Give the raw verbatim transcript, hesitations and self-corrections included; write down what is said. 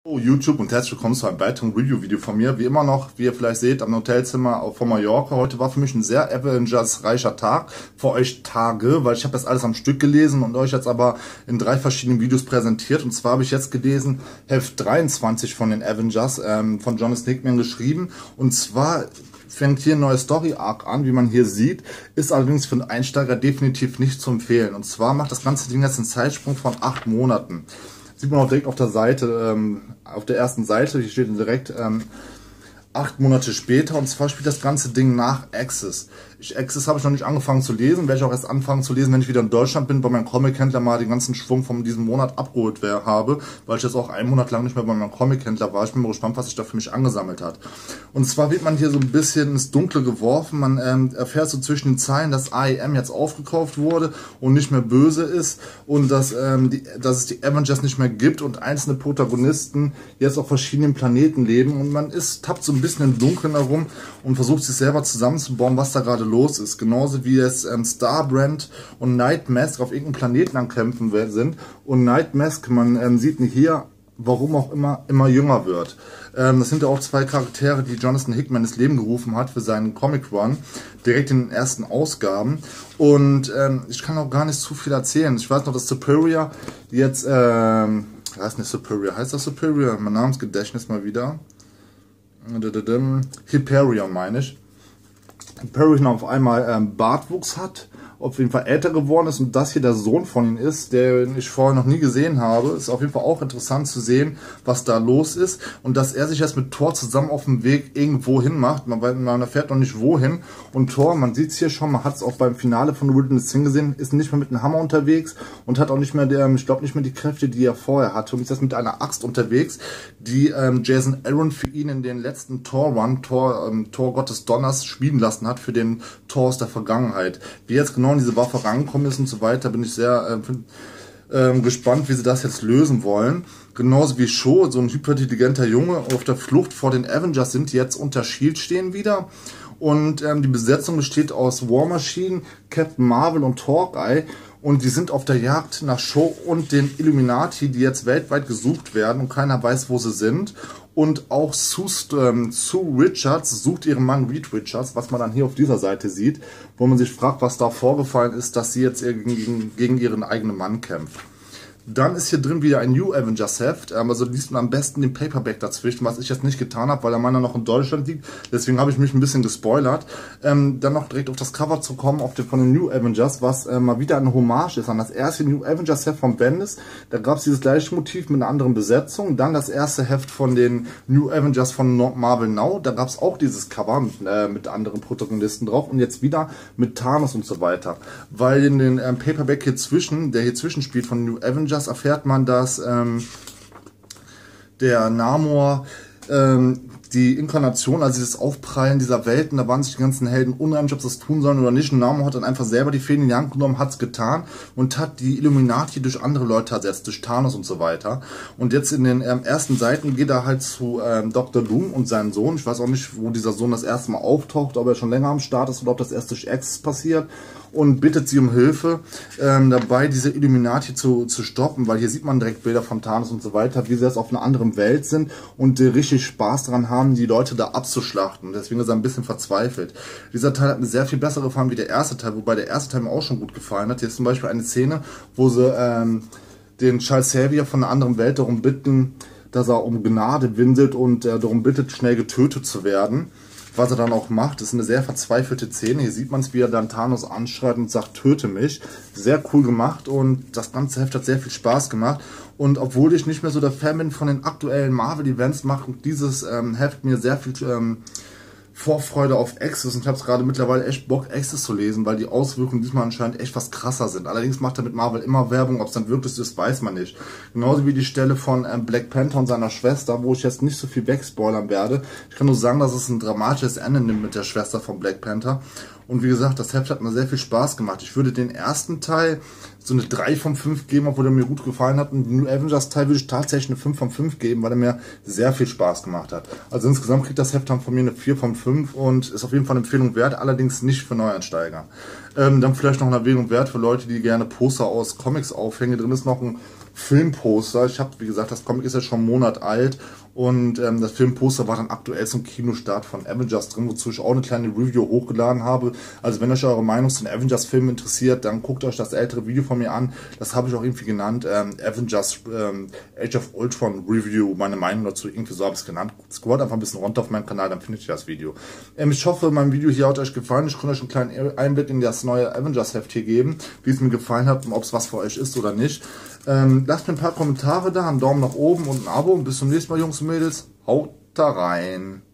Oh, YouTube und herzlich willkommen zu einem weiteren Review-Video von mir. Wie immer noch, wie ihr vielleicht seht, am Hotelzimmer von Mallorca. Heute war für mich ein sehr Avengers-reicher Tag, für euch Tage, weil ich habe das alles am Stück gelesen und euch jetzt aber in drei verschiedenen Videos präsentiert. Und zwar habe ich jetzt gelesen, Heft dreiundzwanzig von den Avengers, ähm, von Jonathan Hickman geschrieben. Und zwar fängt hier ein neuer Story-Arc an, wie man hier sieht, ist allerdings für einen Einsteiger definitiv nicht zu empfehlen. Und zwar macht das ganze Ding jetzt einen Zeitsprung von acht Monaten. Sieht man auch direkt auf der Seite, ähm, auf der ersten Seite, hier steht direkt ähm, acht Monate später, und zwar spielt das ganze Ding nach Axis. Ich, Axis habe ich noch nicht angefangen zu lesen, werde ich auch erst anfangen zu lesen, wenn ich wieder in Deutschland bin, bei meinem Comic-Händler mal den ganzen Schwung von diesem Monat abgeholt habe, weil ich jetzt auch einen Monat lang nicht mehr bei meinem Comic-Händler war. Ich bin mal gespannt, was sich da für mich angesammelt hat. Und zwar wird man hier so ein bisschen ins Dunkle geworfen, man ähm, erfährt so zwischen den Zeilen, dass A E M jetzt aufgekauft wurde und nicht mehr böse ist und dass, ähm, die, dass es die Avengers nicht mehr gibt und einzelne Protagonisten jetzt auf verschiedenen Planeten leben, und man ist, tappt so ein bisschen im Dunkeln herum und versucht sich selber zusammenzubauen, was da gerade los ist. Genauso wie es ähm, Starbrand und Night Mask auf irgendeinem Planeten am Kämpfen sind. Und Night Mask, man ähm, sieht nicht hier, warum auch immer, immer jünger wird. Ähm, das sind ja auch zwei Charaktere, die Jonathan Hickman ins Leben gerufen hat für seinen Comic Run, direkt in den ersten Ausgaben. Und ähm, ich kann auch gar nicht zu viel erzählen. Ich weiß noch, dass Superior jetzt, ähm, heißt nicht Superior, heißt das Superior? Mein Namensgedächtnis mal wieder. Hyperion meine ich. Hyperion auf einmal ähm, Bartwuchs hat, auf jeden Fall älter geworden ist und das hier der Sohn von ihm ist, den ich vorher noch nie gesehen habe. Ist auf jeden Fall auch interessant zu sehen, was da los ist, und dass er sich jetzt mit Thor zusammen auf dem Weg irgendwo hin macht. Man, man erfährt noch nicht wohin, und Thor, man sieht es hier schon, man hat es auch beim Finale von Wilderness Sin gesehen, ist nicht mehr mit einem Hammer unterwegs und hat auch nicht mehr, der, ich glaube nicht mehr die Kräfte, die er vorher hatte, und ist jetzt mit einer Axt unterwegs, die ähm, Jason Aaron für ihn in den letzten Thor-Run, Thor, ähm, Thor Gott des Donners, schmieden lassen hat für den Thor aus der Vergangenheit. Wie jetzt genau diese Waffe rangekommen ist und so weiter, bin ich sehr äh, äh, gespannt, wie sie das jetzt lösen wollen. Genauso wie Shaw, so ein hyperintelligenter Junge, auf der Flucht vor den Avengers sind, die jetzt unter Shield stehen wieder. Und ähm, die Besetzung besteht aus War Machine, Captain Marvel und Hawkeye. Und die sind auf der Jagd nach Shaw und den Illuminati, die jetzt weltweit gesucht werden und keiner weiß, wo sie sind. Und auch Sue, ähm, Sue Richards sucht ihren Mann Reed Richards, was man dann hier auf dieser Seite sieht, wo man sich fragt, was da vorgefallen ist, dass sie jetzt gegen, gegen ihren eigenen Mann kämpft. Dann ist hier drin wieder ein New Avengers Heft, also liest man am besten den Paperback dazwischen, was ich jetzt nicht getan habe, weil der meiner noch in Deutschland liegt, deswegen habe ich mich ein bisschen gespoilert. Ähm, dann noch direkt auf das Cover zu kommen, auf den, von den New Avengers, was äh, mal wieder eine Hommage ist an das erste New Avengers Heft von Bendis. Da gab es dieses gleiche Motiv mit einer anderen Besetzung. Dann das erste Heft von den New Avengers von Marvel Now, da gab es auch dieses Cover mit, äh, mit anderen Protagonisten drauf, und jetzt wieder mit Thanos und so weiter. Weil in den ähm, Paperback hier zwischen, der hier zwischen spielt von New Avengers, erfährt man, dass ähm, der Namor ähm, die Inkarnation, also dieses Aufprallen dieser Welten, da waren sich die ganzen Helden unheimlich, ob sie das tun sollen oder nicht. Und Namor hat dann einfach selber die Fäden in die Hand genommen, hat es getan und hat die Illuminati durch andere Leute ersetzt, durch Thanos und so weiter. Und jetzt in den ähm, ersten Seiten geht er halt zu ähm, Doktor Doom und seinem Sohn. Ich weiß auch nicht, wo dieser Sohn das erste Mal auftaucht, ob er schon länger am Start ist oder ob das erst durch Axis passiert, und bittet sie um Hilfe ähm, dabei, diese Illuminati zu, zu stoppen, weil hier sieht man direkt Bilder von Thanos und so weiter, wie sie jetzt auf einer anderen Welt sind und äh, richtig Spaß daran haben, die Leute da abzuschlachten. Deswegen ist er ein bisschen verzweifelt. Dieser Teil hat mir sehr viel besser gefallen wie der erste Teil, wobei der erste Teil mir auch schon gut gefallen hat. Hier ist zum Beispiel eine Szene, wo sie ähm, den Charles Xavier von einer anderen Welt darum bitten, dass er um Gnade winselt und äh, darum bittet, schnell getötet zu werden. Was er dann auch macht, ist eine sehr verzweifelte Szene. Hier sieht man es, wie er dann Thanos anschreit und sagt, töte mich. Sehr cool gemacht, und das ganze Heft hat sehr viel Spaß gemacht. Und obwohl ich nicht mehr so der Fan bin von den aktuellen Marvel-Events, macht dieses ähm, Heft mir sehr viel ähm, Vorfreude auf Axis, und ich habe es gerade mittlerweile echt Bock, Axis zu lesen, weil die Auswirkungen diesmal anscheinend echt was krasser sind. Allerdings macht er mit Marvel immer Werbung, ob es dann wirklich ist, weiß man nicht. Genauso wie die Stelle von ähm, Black Panther und seiner Schwester, wo ich jetzt nicht so viel wegspoilern werde. Ich kann nur sagen, dass es ein dramatisches Ende nimmt mit der Schwester von Black Panther. Und wie gesagt, das Heft hat mir sehr viel Spaß gemacht. Ich würde den ersten Teil so eine drei von fünf geben, obwohl er mir gut gefallen hat. Und den New Avengers Teil würde ich tatsächlich eine fünf von fünf geben, weil er mir sehr viel Spaß gemacht hat. Also insgesamt kriegt das Heft dann von mir eine vier von fünf und ist auf jeden Fall eine Empfehlung wert, allerdings nicht für Neueinsteiger. Ähm, dann vielleicht noch eine Erwähnung wert für Leute, die gerne Poster aus Comics aufhängen. Drin ist noch ein Filmposter. Ich habe, wie gesagt, das Comic ist ja schon einen Monat alt und ähm, das Filmposter war dann aktuell zum Kinostart von Avengers drin, wozu ich auch eine kleine Review hochgeladen habe. Also wenn euch eure Meinung zu den Avengers-Filmen interessiert, dann guckt euch das ältere Video von mir an. Das habe ich auch irgendwie genannt, ähm, Avengers ähm, Age of Ultron Review, meine Meinung dazu, irgendwie so habe ich es genannt. Scrollt einfach ein bisschen runter auf meinem Kanal, dann findet ihr das Video. Ähm, ich hoffe, mein Video hier hat euch gefallen. Ich konnte euch einen kleinen Einblick in das neue Avengers-Heft hier geben, wie es mir gefallen hat und ob es was für euch ist oder nicht. Ähm, lasst mir ein paar Kommentare da, einen Daumen nach oben und ein Abo. Und bis zum nächsten Mal, Jungs und Mädels. Haut da rein.